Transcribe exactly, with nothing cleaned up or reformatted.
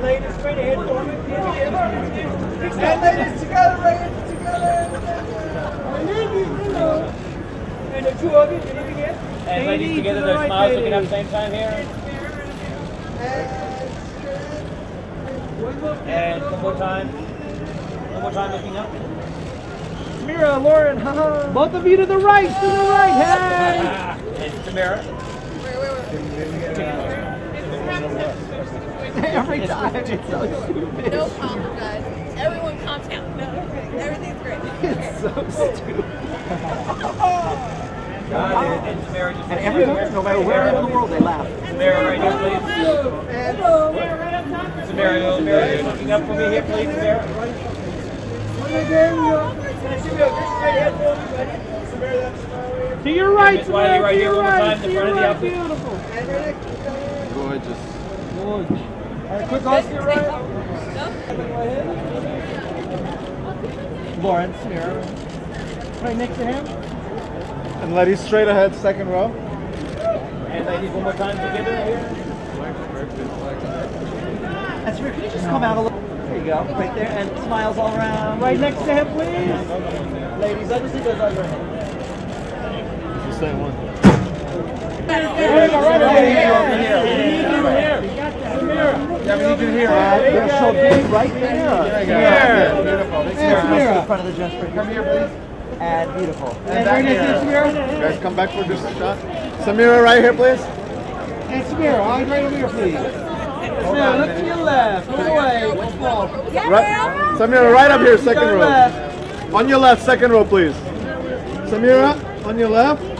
And ladies, straight ahead for me. And ladies, together, ladies, together. And the two of you, can you begin? And ladies together, their smiles looking up at the same time here. And one more time. One more time looking up. Samira, Lauren, haha. Both of you to the right, to the right, hey! And Samira. Every time, it's so stupid. No problem, guys. Everyone calm down. No, everything's great. It's so stupid. And Samira just And everyone, no matter where in the world, they laugh. Samira right here, please. Hello. Samira, Samira, you're looking up for me here, please, Samira. To your right, Miss Wiley, right here, one more time, the front of the outfit. Beautiful. Gorgeous. Gorgeous. All right, quick off to your right. Lauren, Samira. Right next to him. And ladies, straight ahead, second row. And ladies, one more time together here. And Samira, can you just come out a little? There you go, right there, and smiles all around. Right next to him, please. Ladies, I just think those eyes are ahead. It's the same one. Yeah, we need you here. They're so big right there. Yeah, beautiful. And Samira. In front of the dress. Come here, please. And beautiful. And back here. Guys, come back for just a shot. Samira, right here, please. And Samira, eyes right over here, please. Samira, look to your left. Go away. Which wall? Right, Samira, right up here, second row. On your left, second row, please. Samira, on your left.